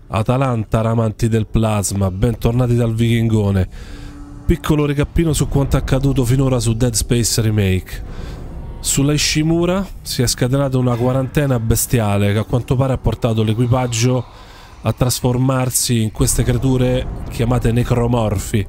Atalanta, ramanti del plasma, bentornati dal Vichingone. Piccolo recappino su quanto accaduto finora su Dead Space Remake. Sulla Ishimura si è scatenata una quarantena bestiale che a quanto pare ha portato l'equipaggio a trasformarsi in queste creature chiamate necromorfi.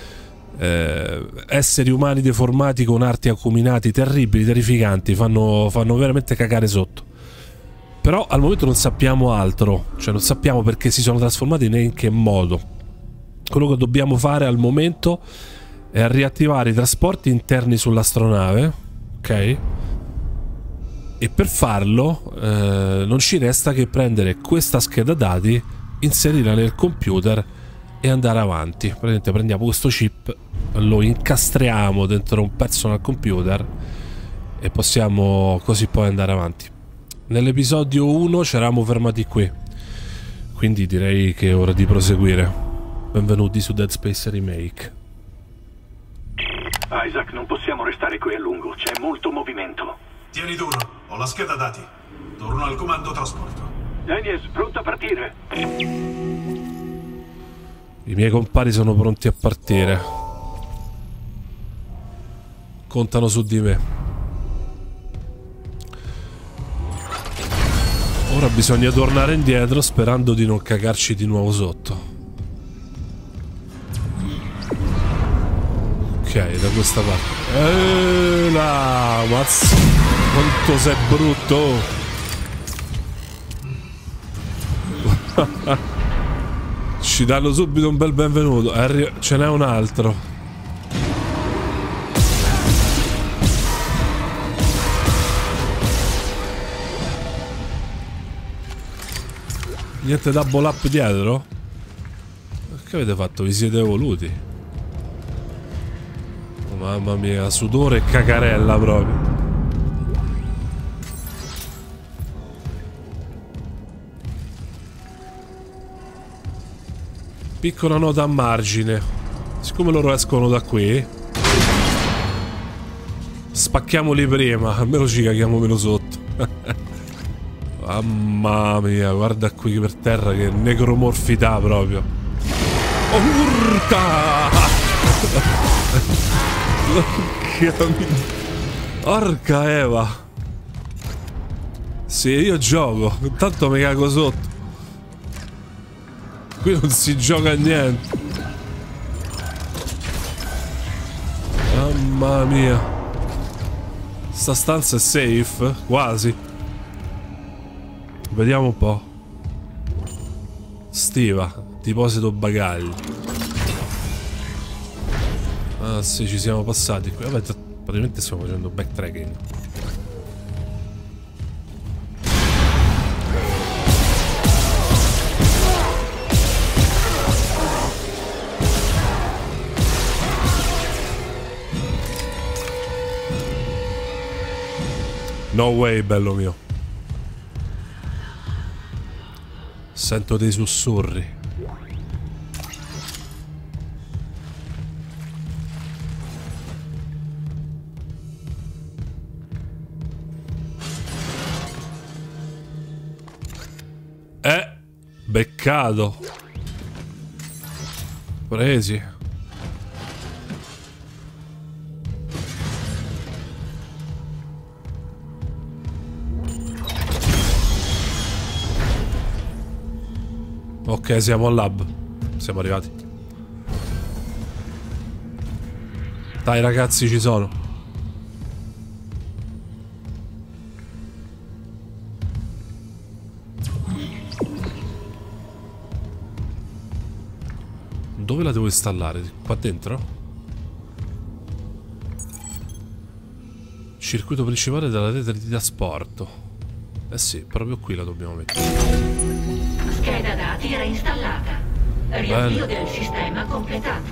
Esseri umani deformati con arti acuminati terribili, terrificanti, fanno veramente cagare sotto. Però al momento non sappiamo altro, cioè non sappiamo perché si sono trasformati né in che modo. Quello che dobbiamo fare al momento è riattivare i trasporti interni sull'astronave, ok? E per farlo non ci resta che prendere questa scheda dati, inserirla nel computer e andare avanti. Praticamente prendiamo questo chip, lo incastriamo dentro un personal computer e possiamo così poi andare avanti. Nell'episodio 1 ci eravamo fermati qui, quindi direi che è ora di proseguire. Benvenuti su Dead Space Remake. Isaac, non possiamo restare qui a lungo, c'è molto movimento. Tieni duro, ho la scheda dati. Torno al comando trasporto. Daniels, pronto a partire. I miei compari sono pronti a partire. Contano su di me. Ora bisogna tornare indietro sperando di non cagarci di nuovo sotto. Ok, da questa parte. Là, mazza, quanto sei brutto. Ci danno subito un bel benvenuto. Ce n'è un altro. Niente double up dietro? Che avete fatto? Vi siete evoluti? Oh, mamma mia, sudore e cacarella proprio. Piccola nota a margine. Siccome loro escono da qui, spacchiamoli prima, almeno ci caghiamo meno sotto. Mamma mia, guarda qui per terra che necromorfità proprio. Urca! Orca Eva. Sì, io gioco, intanto mi cago sotto. Qui non si gioca a niente. Mamma mia. Sta stanza è safe? Quasi. Vediamo un po'. Stiva, deposito bagagli. Ah sì, ci siamo passati qui. Vabbè, praticamente stiamo facendo backtracking. No way, bello mio. Sento dei sussurri. Beccato. Presi. Ok, siamo al lab. Siamo arrivati. Dai ragazzi, ci sono. Dove la devo installare? Qua dentro? Circuito principale della rete di trasporto. Eh sì, proprio qui la dobbiamo mettere. Scheda dati reinstallata. Riavvio del sistema completato.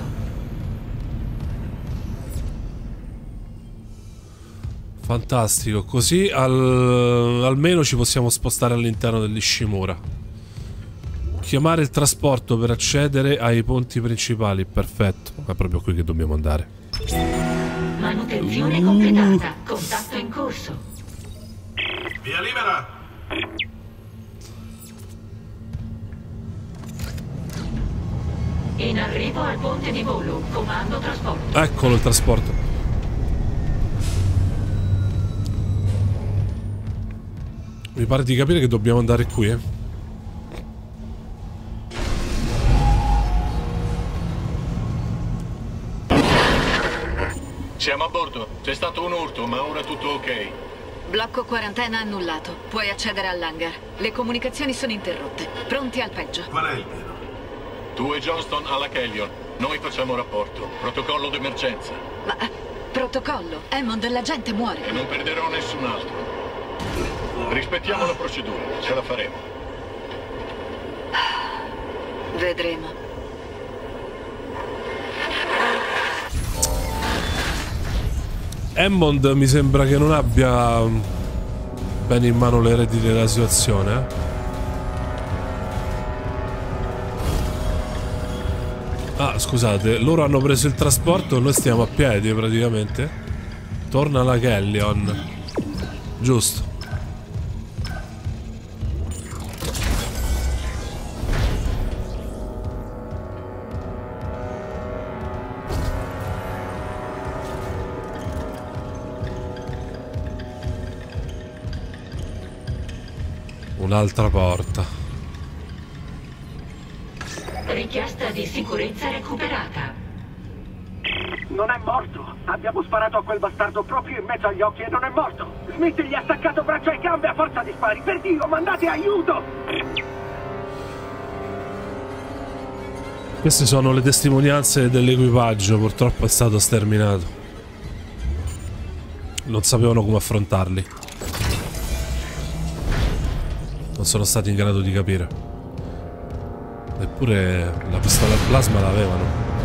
Fantastico, così almeno ci possiamo spostare all'interno dell'Ishimura. Chiamare il trasporto per accedere ai ponti principali. Perfetto, è proprio qui che dobbiamo andare. Manutenzione completata. Contatto in corso. Via libera! In arrivo al ponte di volo, comando trasporto. Eccolo il trasporto. Mi pare di capire che dobbiamo andare qui, eh. Siamo a bordo. C'è stato un urto, ma ora tutto ok. Blocco quarantena annullato. Puoi accedere all'hangar. Le comunicazioni sono interrotte. Pronti al peggio. Qual è il piano? Tu e Johnston alla Kellion. Noi facciamo rapporto. Protocollo d'emergenza. Ma... protocollo? Hammond, la gente muore. E non perderò nessun altro. Rispettiamo la procedura. Ce la faremo. Vedremo. Hammond mi sembra che non abbia bene in mano le redini della situazione, eh. Ah, scusate, loro hanno preso il trasporto, noi stiamo a piedi praticamente. Torna la Kellion. Giusto. Un'altra porta. Richiesta di sicurezza recuperata. Non è morto. Abbiamo sparato a quel bastardo proprio in mezzo agli occhi e non è morto. Smith gli ha staccato braccia e gambe a forza di spari. Per Dio, mandate aiuto! Queste sono le testimonianze dell'equipaggio, purtroppo è stato sterminato. Non sapevano come affrontarli. Non sono stati in grado di capire. Eppure la pistola al plasma l'avevano.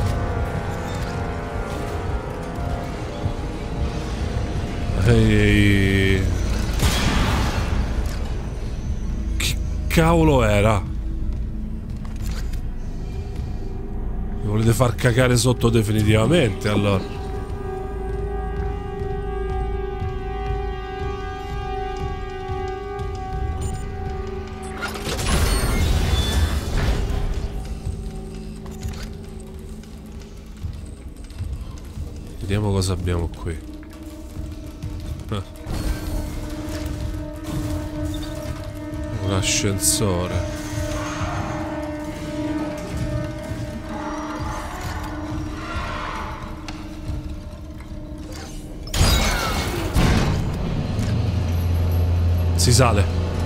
Ehi. Che cavolo era? Mi volete far cagare sotto definitivamente, allora? Vediamo cosa abbiamo qui. Un ascensore. Si sale.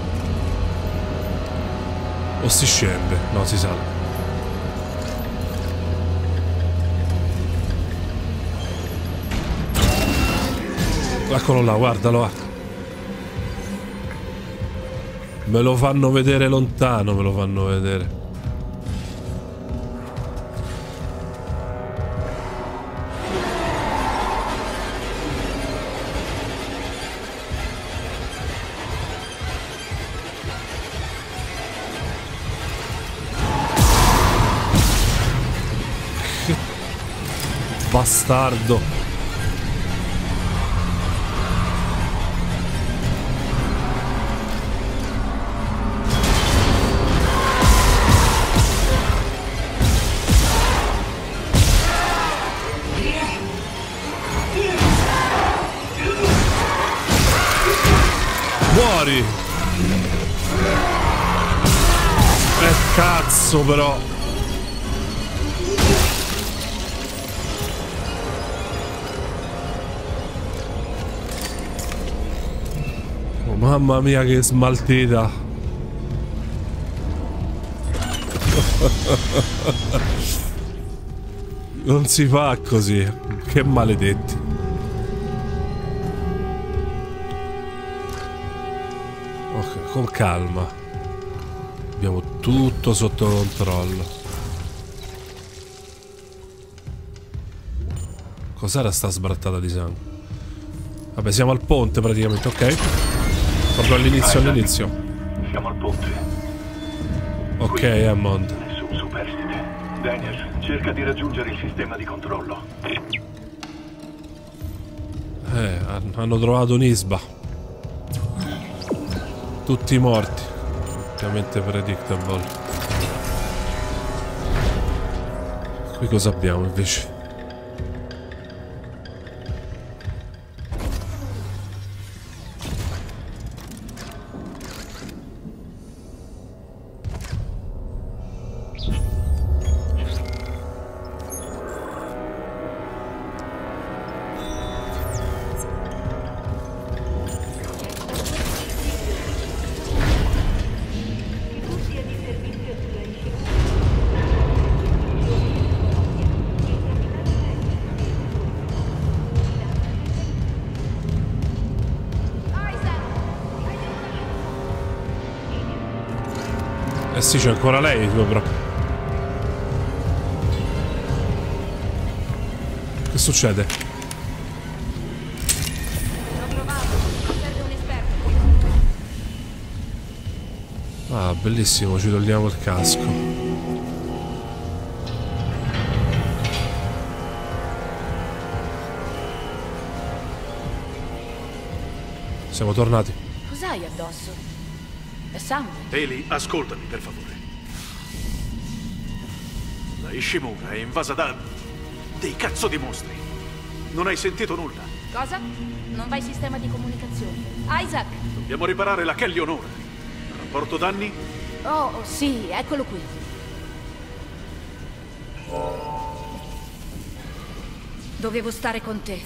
O si scende? No, si sale. Eccolo là, guardalo. Me lo fanno vedere lontano, me lo fanno vedere. Che bastardo. Muori! Cazzo però! Oh, mamma mia che smaltita! Non si fa così, che maledetti. Ok, con calma. Abbiamo tutto sotto controllo. Cos'era sta sbrattata di sangue? Vabbè, siamo al ponte praticamente, ok? Proprio all'inizio, Siamo al ponte. Ok, Hammond. Nessun superstite. Daniel, cerca di raggiungere il sistema di controllo. Hanno trovato Nisba. Tutti morti. Ovviamente predictable. Qui cosa abbiamo invece? Eh sì, c'è ancora lei sopra. Che succede? L'ho provato, serve un esperto. Ah, bellissimo, ci togliamo il casco. Siamo tornati. Cos'hai addosso? È sangue. Eli, ascoltami, per favore. La Ishimura è invasa da dei cazzo di mostri. Non hai sentito nulla? Cosa? Non va il sistema di comunicazione. Isaac! Dobbiamo riparare la Kelly Honora. Rapporto danni? Oh, sì, eccolo qui. Dovevo stare con te.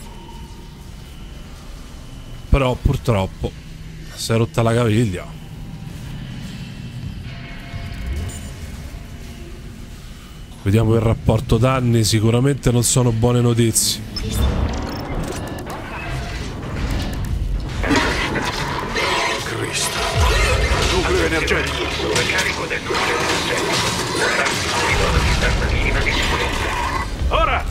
Però purtroppo si è rotta la caviglia. Vediamo il rapporto danni, sicuramente non sono buone notizie. Cristo. Nucleo energetico. Carico del nucleo energetico. Ora!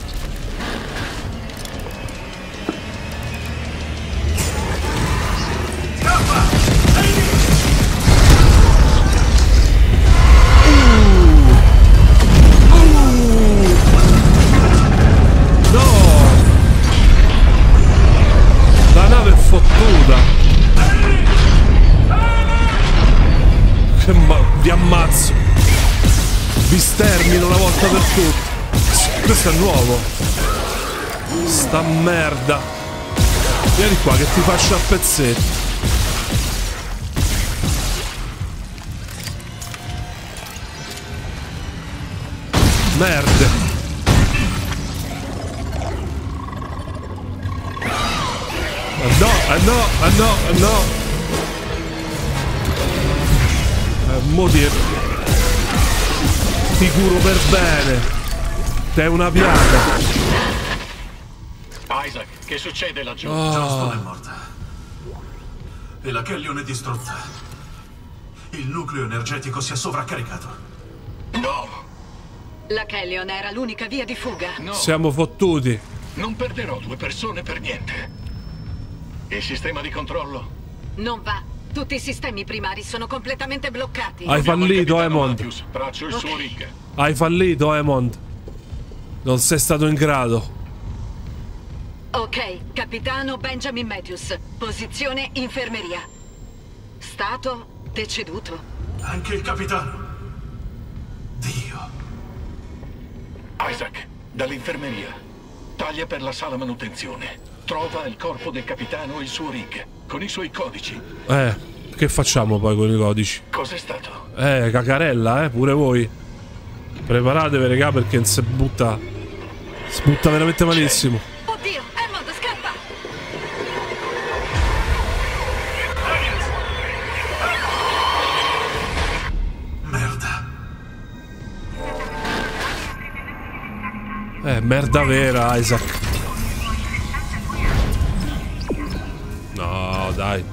Vi ammazzo. Vi stermino una volta per tutte. Questo è nuovo. Sta merda. Vieni qua che ti faccio a pezzetti. Merde. No, no, no. Mo ti curo per bene. Sei una piaga. Isaac, che succede laggiù? Johnston è morta. E la Kellion è distrutta. Il nucleo energetico si è sovraccaricato. No! La Kellion era l'unica via di fuga. No! Siamo fottuti. Non perderò 2 persone per niente. Il sistema di controllo? Non va. Tutti i sistemi primari sono completamente bloccati. Hai fallito, Emond. Matthews, braccio il suo rig. Hai fallito, Emond. Non sei stato in grado. Ok, capitano Benjamin Matthews. Posizione infermeria. Stato deceduto. Anche il capitano. Dio. Isaac, dall'infermeria. Taglia per la sala manutenzione. Trova il corpo del capitano e il suo rig, con i suoi codici. Che facciamo poi con i codici? Cos'è stato? Cacarella, pure voi. Preparatevi, raga, perché si butta veramente malissimo. Oddio, Emond, scappa! Merda. Merda vera, Isaac. No, dai.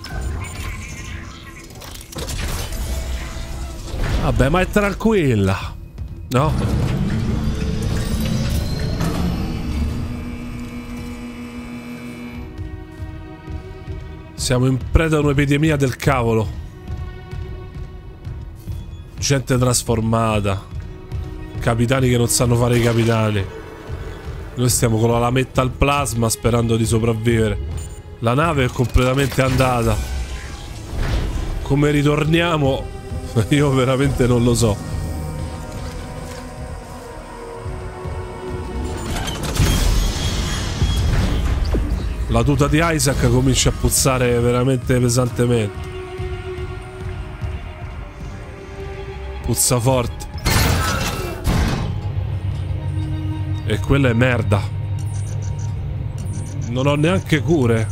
Vabbè, ma è tranquilla. No? Siamo in preda a un'epidemia del cavolo. Gente trasformata. Capitani che non sanno fare i capitani. Noi stiamo con la lametta al plasma sperando di sopravvivere. La nave è completamente andata. Come ritorniamo? Io veramente non lo so. La tuta di Isaac comincia a puzzare veramente pesantemente. Puzza forte. E quella è merda. Non ho neanche cure.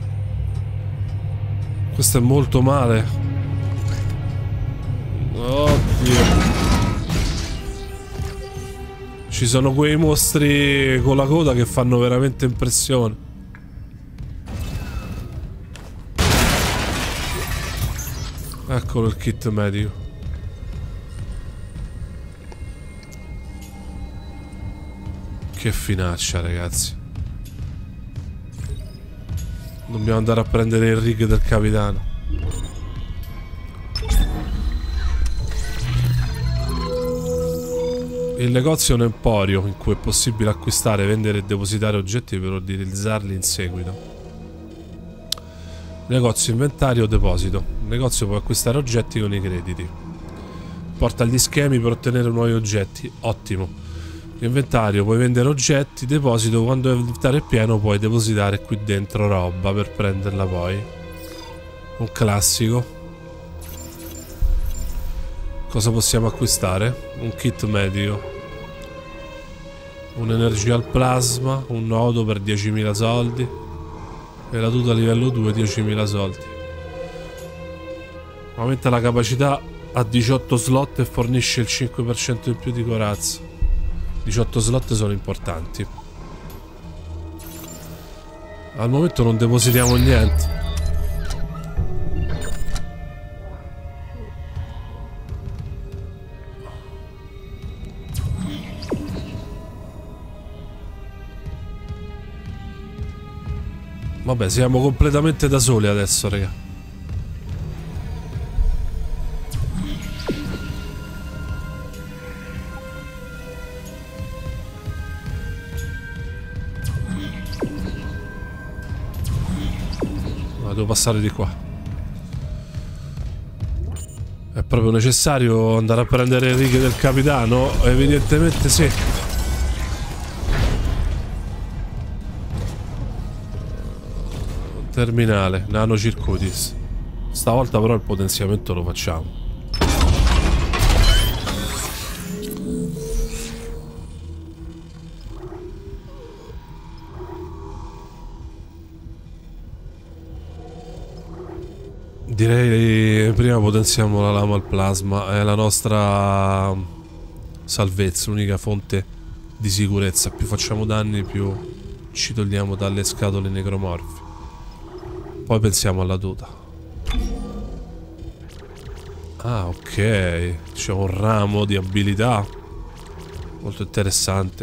Questo è molto male. Oddio. Ci sono quei mostri con la coda che fanno veramente impressione. Eccolo il kit medico. Che finaccia, ragazzi. Dobbiamo andare a prendere il rig del capitano. Il negozio è un emporio in cui è possibile acquistare, vendere e depositare oggetti per utilizzarli in seguito. Negozio, inventario, deposito. Il negozio può acquistare oggetti con i crediti. Porta gli schemi per ottenere nuovi oggetti. Ottimo. Inventario, puoi vendere oggetti. Deposito, quando l'inventario è pieno puoi depositare qui dentro roba per prenderla poi. Un classico. Cosa possiamo acquistare? Un kit medico. Un'energia al plasma. Un nodo per 10.000 soldi. E la tuta livello 2, 10.000 soldi. Aumenta la capacità a 18 slot e fornisce il 5% in più di corazza. 18 slot sono importanti. Al momento non depositiamo niente. Vabbè, siamo completamente da soli adesso, raga. Devo passare di qua. È proprio necessario andare a prendere le righe del capitano? Evidentemente sì. Terminale, nanocircuitis. Stavolta però il potenziamento lo facciamo. Direi prima potenziamo la lama al plasma. È la nostra salvezza, l'unica fonte di sicurezza. Più facciamo danni, più ci togliamo dalle scatole necromorfi. Poi pensiamo alla tuta. Ah, ok. C'è un ramo di abilità molto interessante.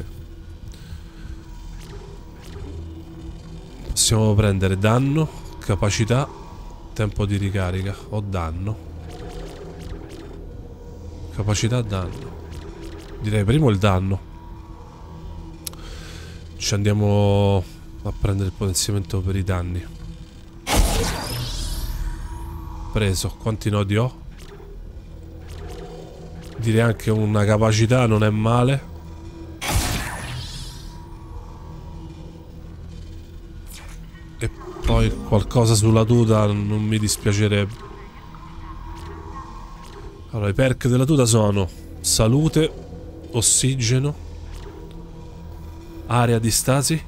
Possiamo prendere danno, capacità, tempo di ricarica o danno. Capacità, danno. Direi primo il danno. Ci andiamo a prendere il potenziamento per i danni. Preso. Quanti nodi ho? Direi anche una capacità non è male. E poi qualcosa sulla tuta non mi dispiacerebbe. Allora, i perk della tuta sono salute, ossigeno, area di stasi,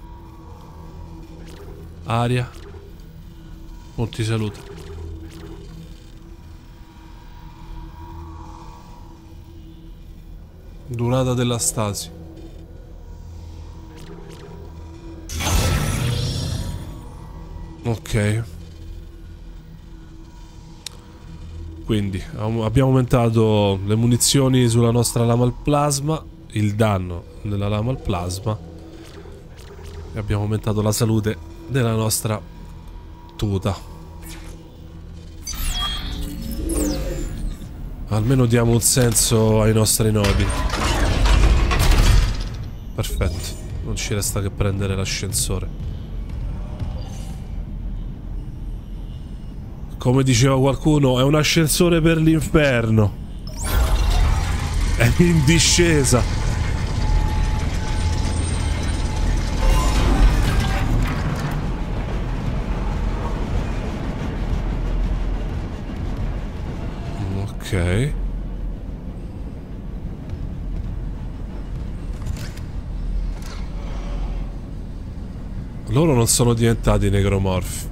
aria, punti salute. Durata della stasi. Ok. Quindi abbiamo aumentato le munizioni sulla nostra lama al plasma, il danno della lama al plasma e abbiamo aumentato la salute della nostra tuta. Almeno diamo un senso ai nostri nodi. Perfetto. Non ci resta che prendere l'ascensore. Come diceva qualcuno, è un ascensore per l'inferno. È in discesa. Ok. Loro non sono diventati necromorfi.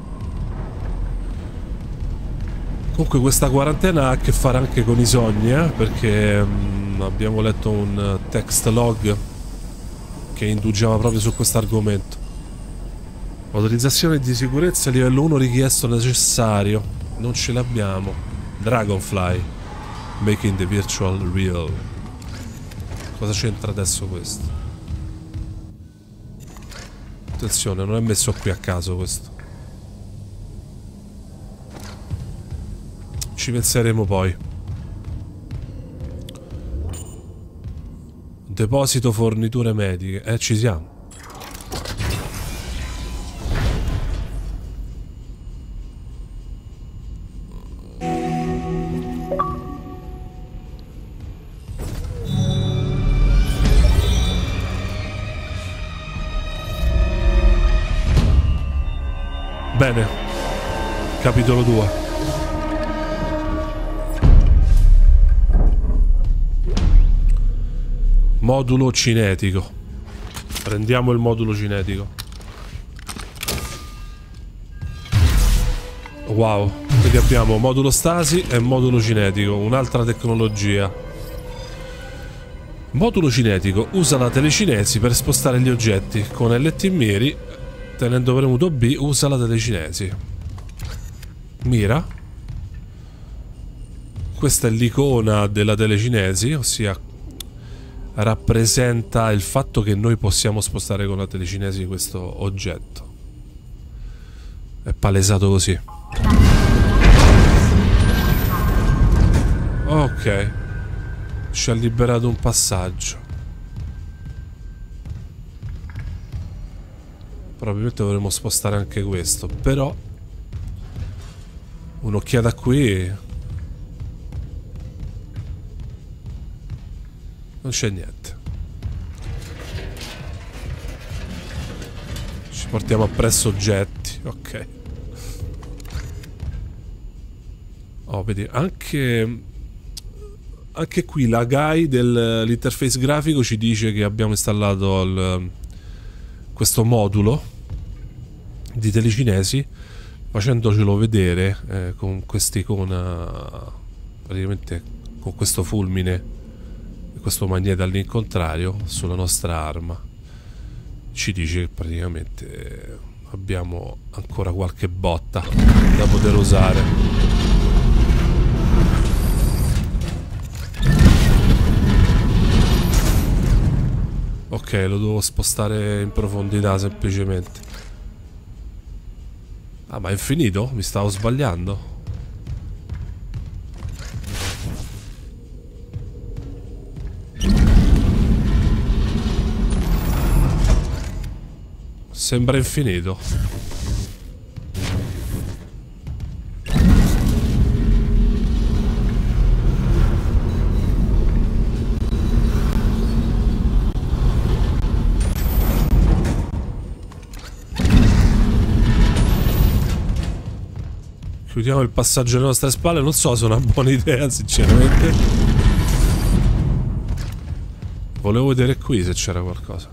Comunque questa quarantena ha a che fare anche con i sogni, perché abbiamo letto un text log che indugiava proprio su questo argomento. Autorizzazione di sicurezza livello 1 richiesto necessario. Non ce l'abbiamo. Dragonfly. Making the virtual real. Cosa c'entra adesso questo? Attenzione, non è messo qui a caso questo. Ci penseremo poi. Deposito forniture mediche. Ci siamo. Bene. Capitolo 2. Modulo cinetico. Prendiamo il modulo cinetico. Wow. Quindi abbiamo modulo stasi e modulo cinetico. Un'altra tecnologia. Modulo cinetico. Usa la telecinesi per spostare gli oggetti. Con LT miri. Tenendo premuto B usa la telecinesi. Mira. Questa è l'icona della telecinesi, ossia rappresenta il fatto che noi possiamo spostare con la telecinesi questo oggetto. È palesato così. Ok. Ci ha liberato un passaggio. Probabilmente dovremmo spostare anche questo. Però un'occhiata qui. Non c'è niente. Ci portiamo appresso oggetti. Ok. Oh, vedi, anche qui la GUI dell'interface grafico ci dice che abbiamo installato questo modulo di telecinesi, facendocelo vedere con quest'icona, praticamente con questo fulmine, questo magnete all'incontrario sulla nostra arma. Ci dice che praticamente abbiamo ancora qualche botta da poter usare. Ok, lo devo spostare in profondità semplicemente. Ah, ma è finito? Mi stavo sbagliando. Sembra infinito. Chiudiamo il passaggio alle nostre spalle. Non so se è una buona idea, sinceramente. Volevo vedere qui se c'era qualcosa.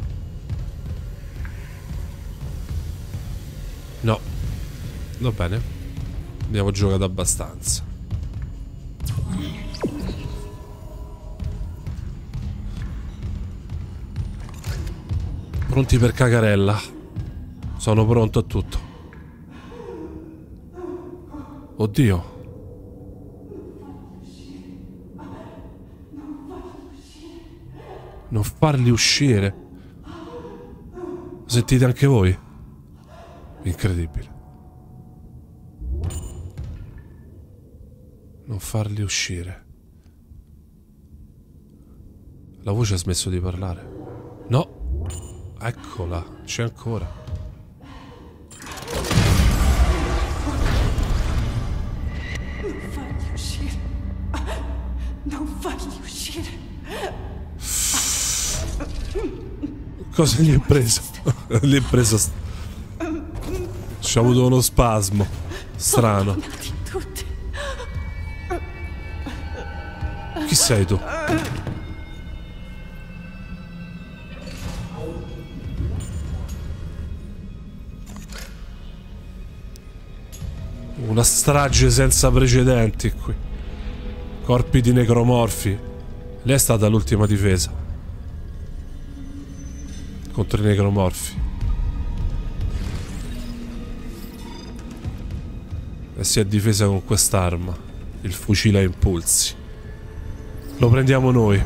No. Va bene. Abbiamo giocato abbastanza. Pronti per cagarella. Sono pronto a tutto. Oddio. Non farli uscire. Lo sentite anche voi? Incredibile. Non farli uscire. La voce ha smesso di parlare. No. Eccola. C'è ancora. Non farli uscire. Cosa gli è preso? Gli è preso. Ci ha avuto uno spasmo strano. Chi sei tu? Una strage senza precedenti qui. Corpi di necromorfi. Lei è stata l'ultima difesa contro i necromorfi. E si è difesa con quest'arma, il fucile a impulsi. Lo prendiamo noi.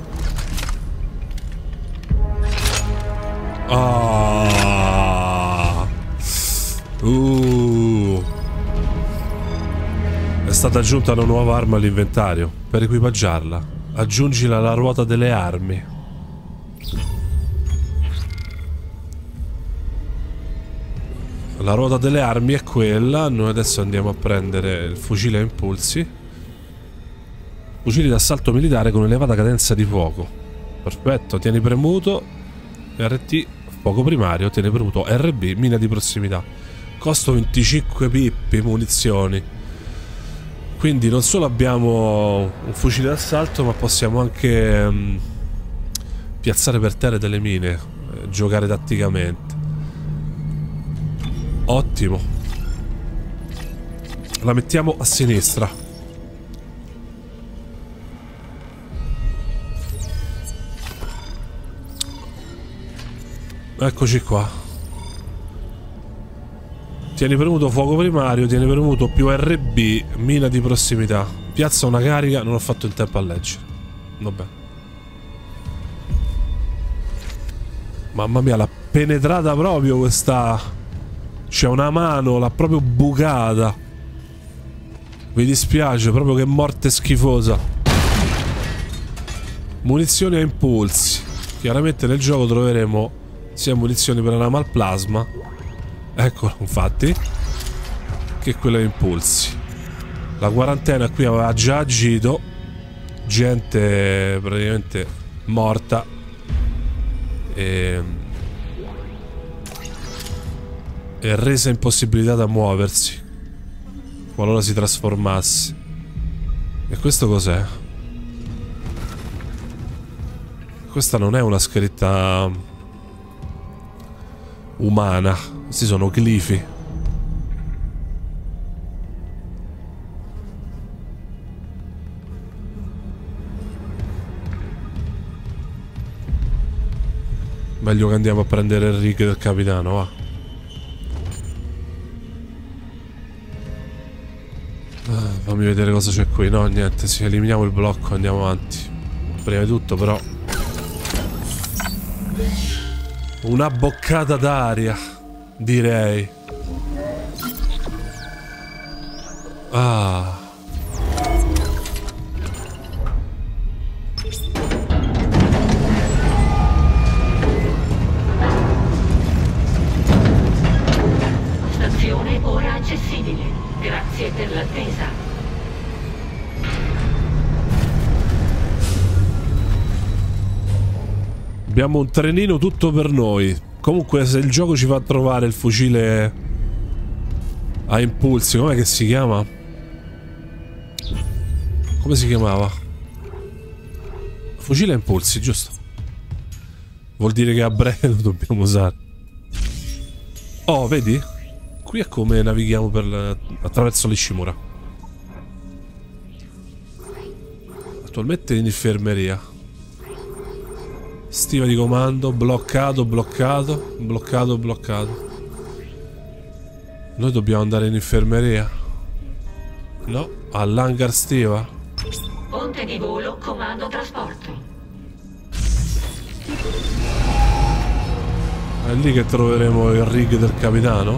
Ah. È stata aggiunta una nuova arma all'inventario. Per equipaggiarla, aggiungila alla ruota delle armi. La ruota delle armi è quella. Noi adesso andiamo a prendere il fucile a impulsi. Fucili d'assalto militare con elevata cadenza di fuoco. Perfetto, tieni premuto RT, fuoco primario, tieni premuto RB, mina di prossimità. Costo 25 pippi, munizioni. Quindi non solo abbiamo un fucile d'assalto, ma possiamo anche piazzare per terra delle mine, giocare tatticamente. Ottimo. La mettiamo a sinistra. Eccoci qua. Tieni premuto fuoco primario, tieni premuto più RB, mina di prossimità. Piazza una carica, non ho fatto il tempo a leggere. Vabbè. Mamma mia, l'ha penetrata proprio questa... C'è una mano, l'ha proprio bucata. Mi dispiace, proprio che morte schifosa. Munizioni a impulsi. Chiaramente nel gioco troveremo sia munizioni per arma al plasma, eccolo infatti, che quelle a impulsi. La quarantena qui aveva già agito. Gente praticamente morta. E resa impossibilitata a muoversi qualora si trasformasse. E questo cos'è? Questa non è una scritta umana, questi sono glifi. Meglio che andiamo a prendere il rig del capitano, va. Fammi vedere cosa c'è qui. No, niente, sì, eliminiamo il blocco, andiamo avanti. Prima di tutto però una boccata d'aria, direi. Ah. Stazione ora accessibile. Grazie per l'attesa. Abbiamo un trenino tutto per noi. Comunque se il gioco ci fa trovare il fucile a impulsi, com'è che si chiama? Come si chiamava? Fucile a impulsi, giusto? Vuol dire che a breve lo dobbiamo usare. Oh, vedi? Qui è come navighiamo attraverso l'Ishimura. Attualmente in infermeria. Stiva di comando, bloccato, bloccato, bloccato, bloccato. Noi dobbiamo andare in infermeria? No, all'hangar stiva. Ponte di volo, comando trasporto. È lì che troveremo il rig del capitano?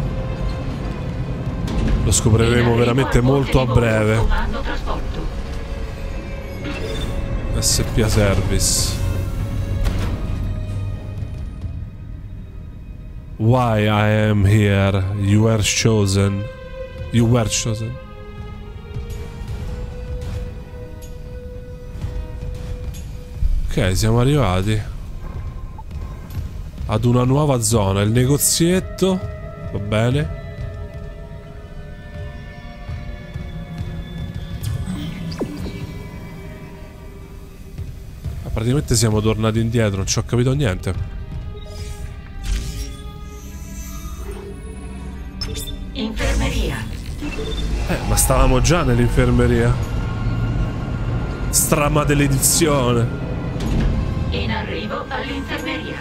Lo scopriremo veramente molto a breve. Comando trasporto. SPA Service. Why I am here? You were chosen. You were chosen. Ok, siamo arrivati ad una nuova zona. Il negozietto. Va bene. Praticamente siamo tornati indietro, non ci ho capito niente. Infermeria. Ma stavamo già nell'infermeria. Stramalededizione. In arrivo all'infermeria.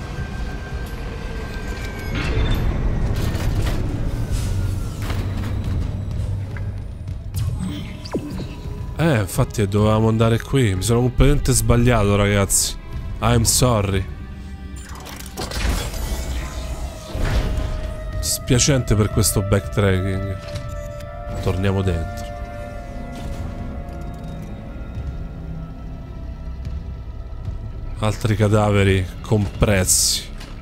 Infatti dovevamo andare qui. Mi sono completamente sbagliato, ragazzi. I'm sorry. Spiacente per questo backtracking. Torniamo dentro. Altri cadaveri compressi.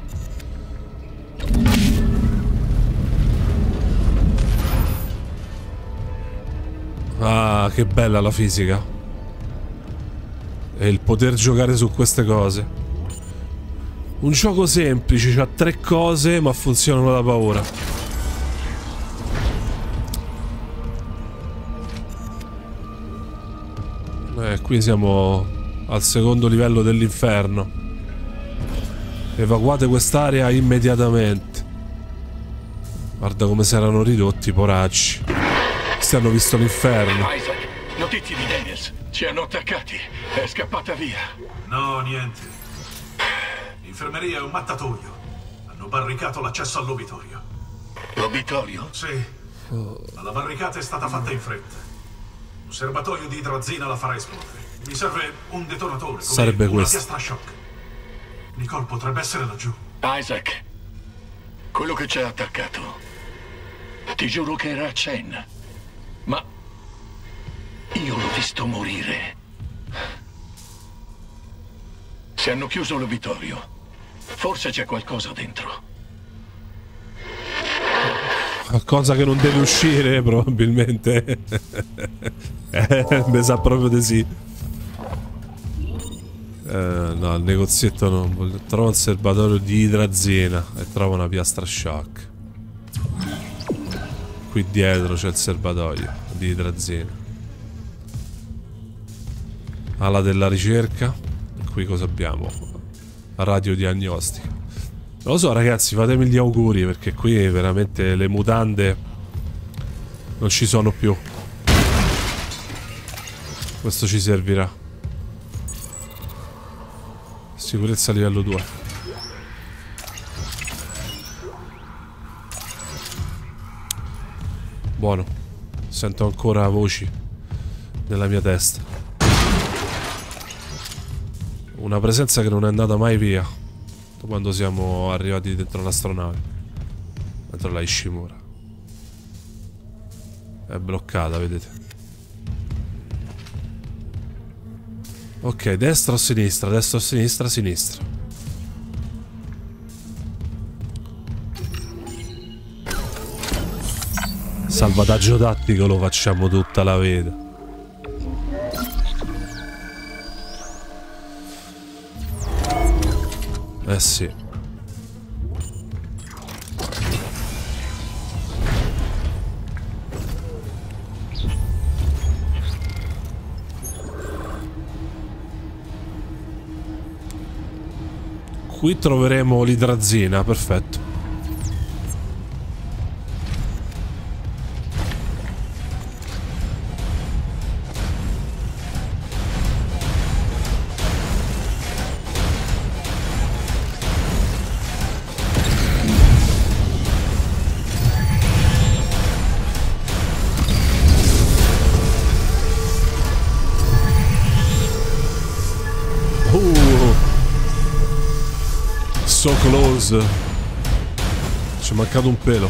Ah, che bella la fisica. E il poter giocare su queste cose. Un gioco semplice, c'ha 3 cose ma funzionano da paura. Qui siamo al secondo livello dell'inferno. Evacuate quest'area immediatamente. Guarda come si erano ridotti i poracci. Questi hanno visto l'inferno. Isaac, notizie di Daniels. Ci hanno attaccati. È scappata via. No, niente. L'infermeria è un mattatoio. Hanno barricato l'accesso all'obitorio. L'obitorio? Sì. Ma la barricata è stata fatta in fretta. Un serbatoio di idrazina la farà esplodere. Mi serve un detonatore. Sarebbe una questo. piastra shock. Nicole potrebbe essere laggiù. Isaac, quello che ci ha attaccato. Ti giuro che era Chen. Ma io l'ho visto morire. Se hanno chiuso l'obitorio, forse c'è qualcosa dentro. Qualcosa che non deve uscire, probabilmente. Mi sa proprio di sì. No, il negozietto non voglio. Trovo un serbatoio di idrazina e trovo una piastra shock. Qui dietro c'è il serbatoio di idrazina. Ala della ricerca. E qui cosa abbiamo? Radiodiagnostica. Non lo so, ragazzi, fatemi gli auguri perché qui veramente le mutande non ci sono più. Questo ci servirà. Sicurezza livello 2. Buono. Sento ancora voci nella mia testa. Una presenza che non è andata mai via quando siamo arrivati dentro l'astronave. Dentro la Ishimura. È bloccata, vedete. Ok, destra o sinistra? Destra o sinistra? Sinistra. Salvataggio tattico lo facciamo tutta la vita. Eh sì. Qui troveremo l'idrazina, perfetto. So close. Ci è mancato un pelo.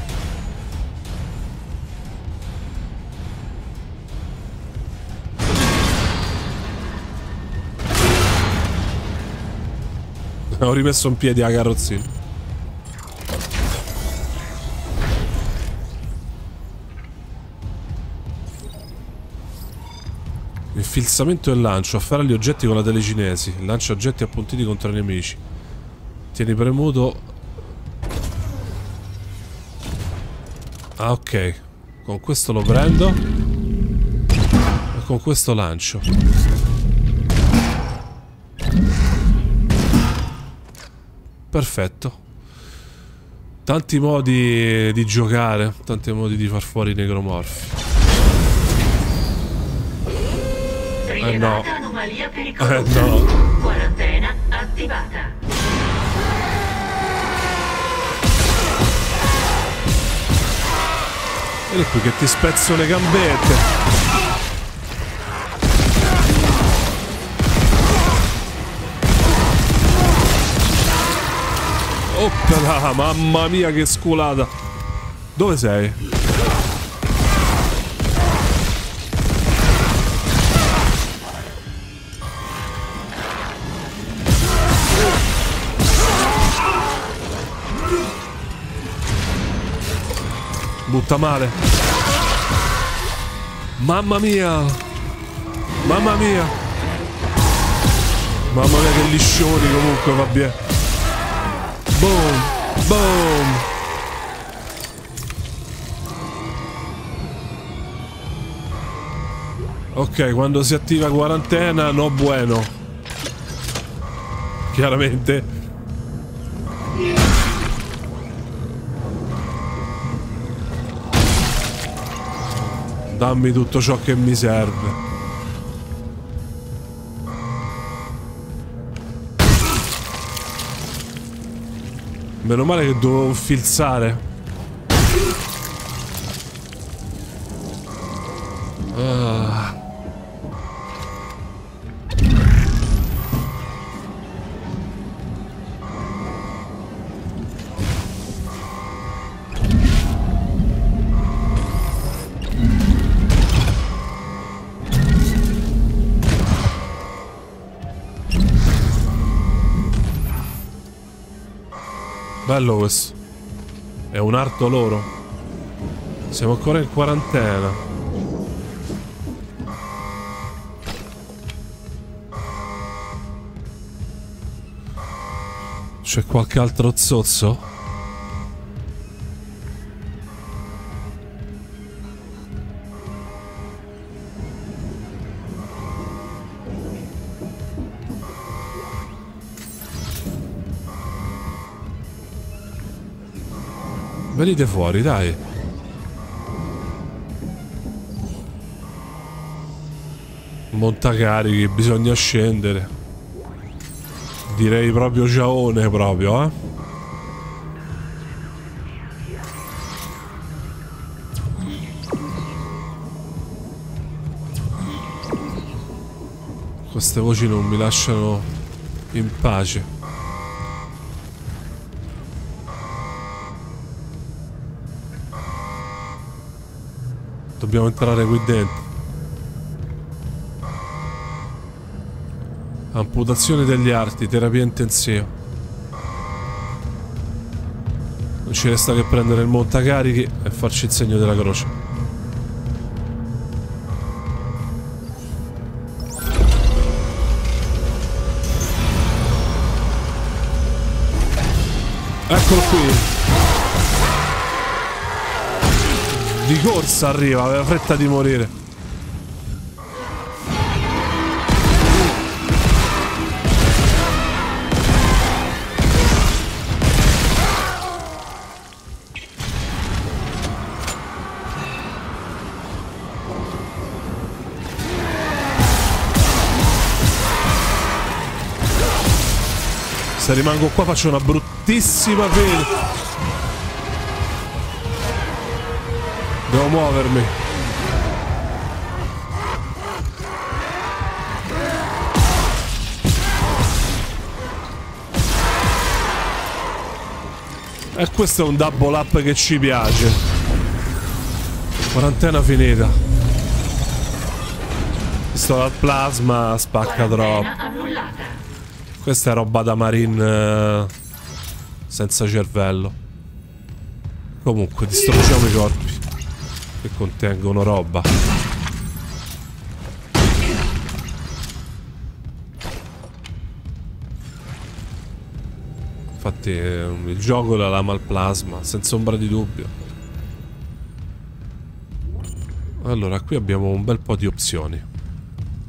Ho rimesso in piedi la carrozzina. Infilzamento e lancio. Affare gli oggetti con la telecinesi. Lancia oggetti appuntiti contro i nemici. Tieni premuto. Ah, ok. Con questo lo prendo. E con questo lancio. Perfetto. Tanti modi di giocare, tanti modi di far fuori i necromorfi. Rilevata no. anomalia pericolosa. No. Quarantena attivata. Vieni qui che ti spezzo le gambette. Oppala, mamma mia che sculata. Dove sei? Butta male. Mamma mia. Mamma mia. Mamma mia che liscioni comunque, va bene. Boom, boom. Ok, quando si attiva quarantena, no bueno. Chiaramente. Dammi tutto ciò che mi serve. Meno male che dovevo filzare. Ah. Bello questo. È un arto loro. Siamo ancora in quarantena. C'è qualche altro zozzo? Venite fuori, dai. Montacarichi, bisogna scendere. Direi proprio giaone, proprio, eh. Queste voci non mi lasciano in pace. Dobbiamo entrare qui dentro. Amputazione degli arti, terapia intensiva. Non ci resta che prendere il montacarichi e farci il segno della croce. Eccolo qui. Di corsa arriva, aveva fretta di morire. Se rimango qua faccio una bruttissima fine. Devo muovermi. E questo è un double up che ci piace. Quarantena finita. Pistola al plasma spacca troppo. Questa è roba da marine senza cervello. Comunque distruggiamo i corpi che contengono roba. Infatti il gioco la lama al plasma, senza ombra di dubbio. Allora, qui abbiamo un bel po' di opzioni.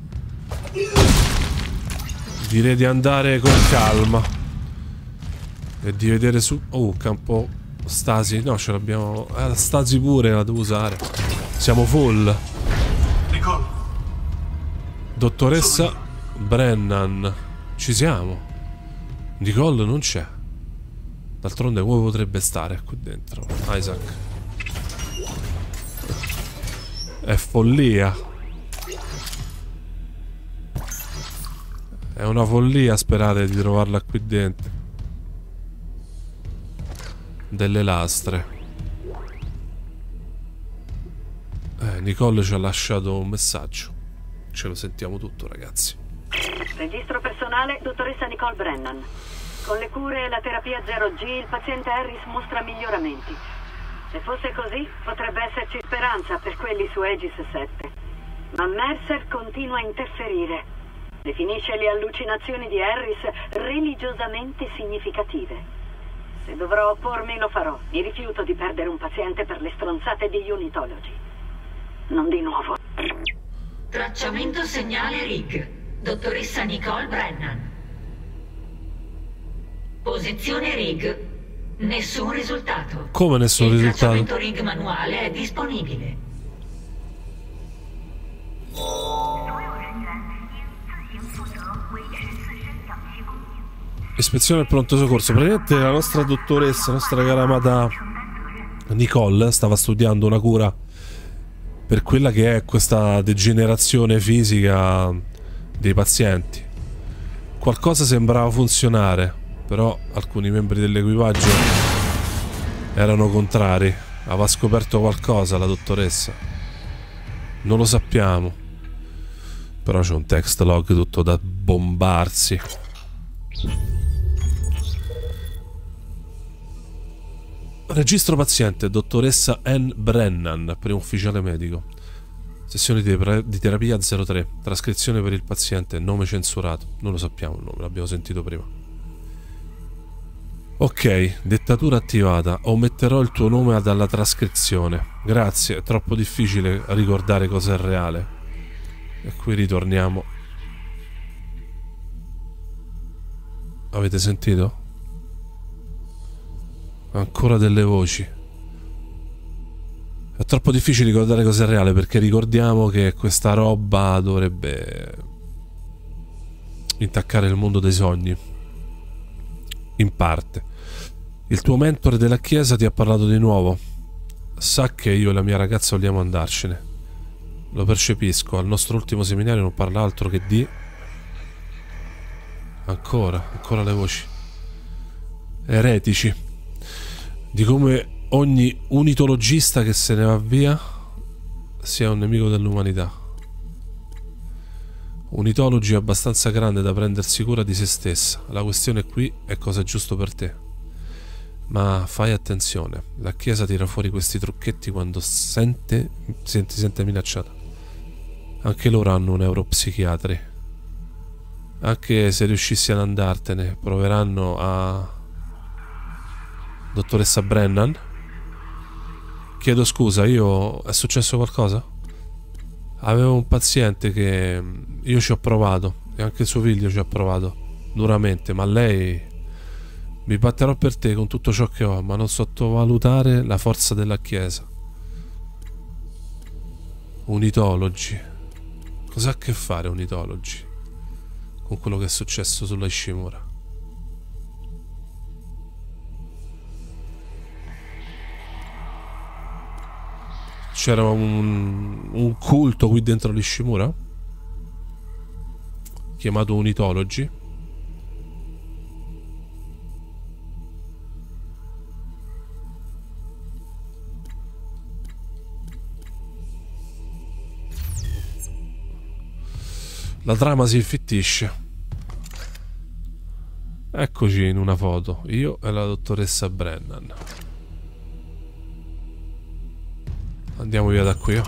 Direi di andare con calma. E di vedere su... Oh, campo stasi. No, ce l'abbiamo... la stasi pure la devo usare. Siamo full. Nicole. Dottoressa Brennan. Ci siamo. Nicole non c'è. D'altronde come potrebbe stare qui dentro? Isaac. È follia. È una follia sperare di trovarla qui dentro. Delle lastre. Nicole ci ha lasciato un messaggio. Ce lo sentiamo tutto, ragazzi. Registro personale, dottoressa Nicole Brennan. Con le cure e la terapia 0G il paziente Harris mostra miglioramenti. Se fosse così, potrebbe esserci speranza per quelli su Aegis 7. Ma Mercer continua a interferire. Definisce le allucinazioni di Harris religiosamente significative. Se dovrò oppormi lo farò. Mi rifiuto di perdere un paziente per le stronzate di Unitology. Non di nuovo. Tracciamento segnale RIG. Dottoressa Nicole Brennan. Posizione RIG. Nessun risultato. Come nessun risultato? Il tracciamento RIG manuale è disponibile. Ispezione al pronto soccorso. Praticamente la nostra dottoressa, la nostra cara amata Nicole, stava studiando una cura per quella che è questa degenerazione fisica dei pazienti. Qualcosa sembrava funzionare, però alcuni membri dell'equipaggio erano contrari. Aveva scoperto qualcosa la dottoressa. Non lo sappiamo. Però c'è un text log tutto da bombarsi. Registro paziente, dottoressa Ann Brennan, primo ufficiale medico. Sessione di terapia 03. Trascrizione per il paziente, nome censurato. Non lo sappiamo il nome, l'abbiamo sentito prima. Ok, dettatura attivata. Ometterò il tuo nome dalla trascrizione. Grazie, è troppo difficile ricordare cosa è reale. E qui ritorniamo. Avete sentito? Ancora delle voci. È troppo difficile ricordare cos'è reale, perché ricordiamo che questa roba dovrebbe intaccare il mondo dei sogni. In parte. Il tuo mentore della chiesa ti ha parlato di nuovo. Sa che io e la mia ragazza vogliamo andarcene. Lo percepisco. Al nostro ultimo seminario non parla altro che di... Ancora le voci. Eretici. Di come ogni unitologista che se ne va via sia un nemico dell'umanità. Unitology è abbastanza grande da prendersi cura di se stessa. La questione qui è cosa è giusto per te. Ma fai attenzione. La chiesa tira fuori questi trucchetti quando si sente minacciata. Anche loro hanno un neuropsichiatri. Anche se riuscissi ad andartene, proveranno a... Dottoressa Brennan? Chiedo scusa, è successo qualcosa? Avevo un paziente che io ci ho provato, e anche suo figlio ci ha provato duramente, ma lei... Mi batterò per te con tutto ciò che ho, ma non sottovalutare la forza della chiesa. Unitology. Cosa ha a che fare Unitology con quello che è successo sulla Ishimura? C'era un culto qui dentro l'Ishimura chiamato Unitology. La trama si infittisce. Eccoci in una foto, io e la dottoressa Brennan. Andiamo via da qui.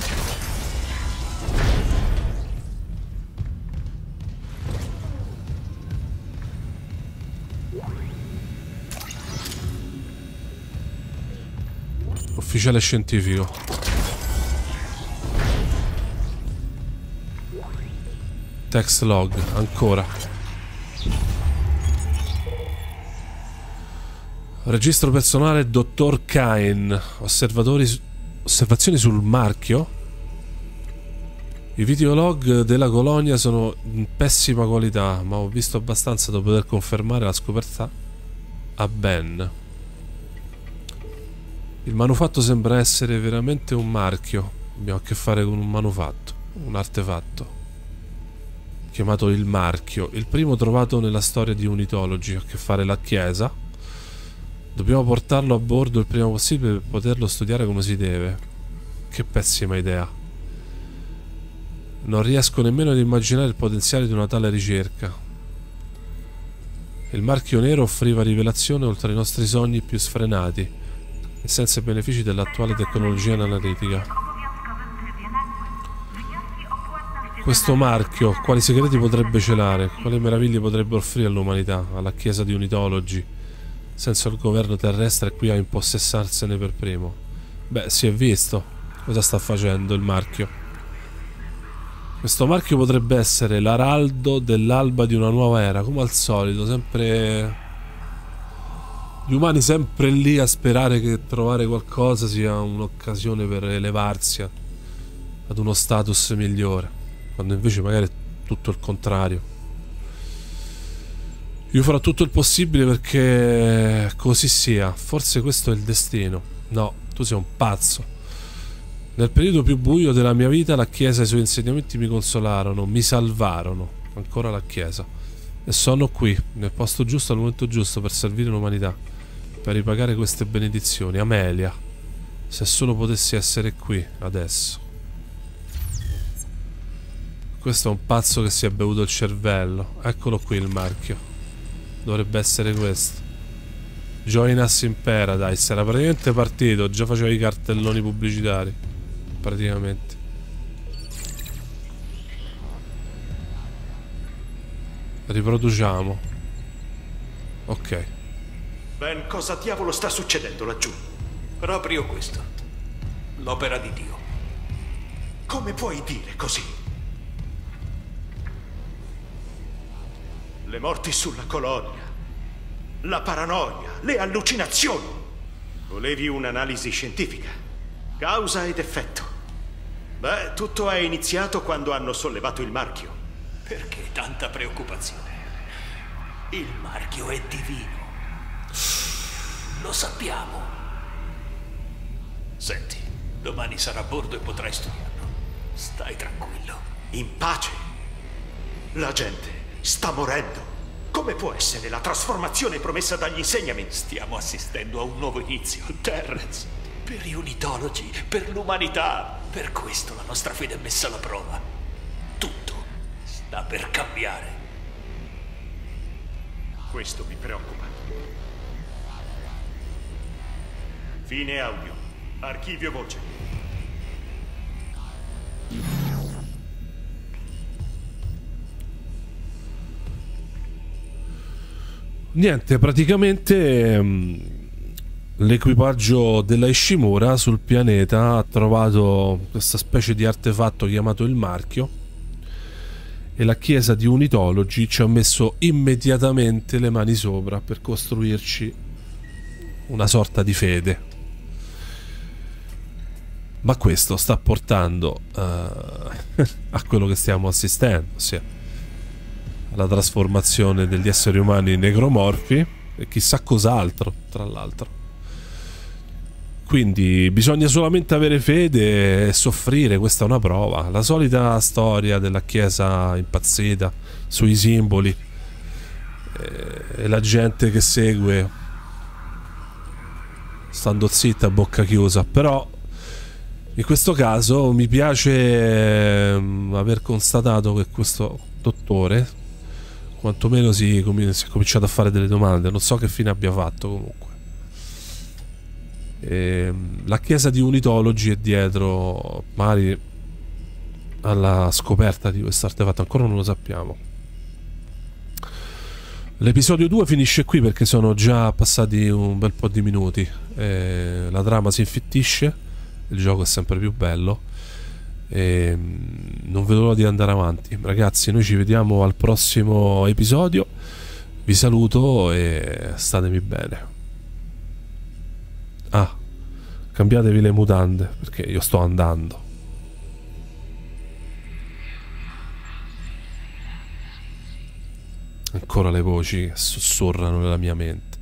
Ufficiale scientifico. Text log, ancora. Registro personale Dottor Cain. Osservazioni sul marchio. I videolog della colonia sono in pessima qualità, ma ho visto abbastanza da poter confermare la scoperta a Ben. Il manufatto sembra essere veramente un marchio. Abbiamo a che fare con un manufatto, un artefatto chiamato il marchio, il primo trovato nella storia di Unitology. Ha a che fare la chiesa. Dobbiamo portarlo a bordo il prima possibile per poterlo studiare come si deve. Che pessima idea. Non riesco nemmeno ad immaginare il potenziale di una tale ricerca. Il marchio nero offriva rivelazione oltre ai nostri sogni più sfrenati e senza i benefici dell'attuale tecnologia analitica. Questo marchio, quali segreti potrebbe celare? Quali meraviglie potrebbe offrire all'umanità, alla chiesa di Unitology, senza il governo terrestre qui a impossessarsene per primo? Beh, si è visto cosa sta facendo il marchio. Questo marchio potrebbe essere l'araldo dell'alba di una nuova era, come al solito, sempre... Gli umani sempre lì a sperare che trovare qualcosa sia un'occasione per elevarsi ad uno status migliore, quando invece magari è tutto il contrario. Io farò tutto il possibile perché così sia. Forse questo è il destino. No, tu sei un pazzo. Nel periodo più buio della mia vita la Chiesa e i suoi insegnamenti mi consolarono, mi salvarono. Ancora la Chiesa. E sono qui, nel posto giusto al momento giusto per servire l'umanità, per ripagare queste benedizioni. Amelia, se solo potessi essere qui, adesso. Questo è un pazzo che si è bevuto il cervello. Eccolo qui il marchio. Dovrebbe essere questo. Join us in paradise. Era praticamente partito, già faceva i cartelloni pubblicitari. Praticamente. Riproduciamo. Ok. Ben, cosa diavolo sta succedendo laggiù? Proprio questo. L'opera di Dio. Come puoi dire così? Le morti sulla colonia, la paranoia, le allucinazioni. Volevi un'analisi scientifica, causa ed effetto. Beh, tutto è iniziato quando hanno sollevato il marchio. Perché tanta preoccupazione? Il marchio è divino. Lo sappiamo. Senti, domani sarà a bordo e potrai studiarlo. Stai tranquillo. In pace. La gente sta morendo. Come può essere la trasformazione promessa dagli insegnamenti? Stiamo assistendo a un nuovo inizio, Terrence. Per Unitology, per l'umanità. Per questo la nostra fede è messa alla prova. Tutto sta per cambiare. Questo mi preoccupa. Fine audio. Archivio voce. Niente, praticamente l'equipaggio della Ishimura sul pianeta ha trovato questa specie di artefatto chiamato il marchio e la chiesa di Unitology ci ha messo immediatamente le mani sopra per costruirci una sorta di fede. Ma questo sta portando a quello che stiamo assistendo, ossia alla trasformazione degli esseri umani necromorfi e chissà cos'altro, tra l'altro. Quindi bisogna solamente avere fede e soffrire, questa è una prova. La solita storia della chiesa impazzita sui simboli e la gente che segue stando zitta a bocca chiusa. Però in questo caso mi piace aver constatato che questo dottore quantomeno si è cominciato a fare delle domande. Non so che fine abbia fatto comunque. La chiesa di Unitology è dietro magari alla scoperta di questo artefatto, ancora non lo sappiamo. L'episodio 2 finisce qui perché sono già passati un bel po' di minuti. La trama si infittisce, il gioco è sempre più bello e non vedo l'ora di andare avanti. Ragazzi, noi ci vediamo al prossimo episodio. Vi saluto e statemi bene. Ah, cambiatevi le mutande perché io sto andando. Ancora le voci che sussurrano nella mia mente.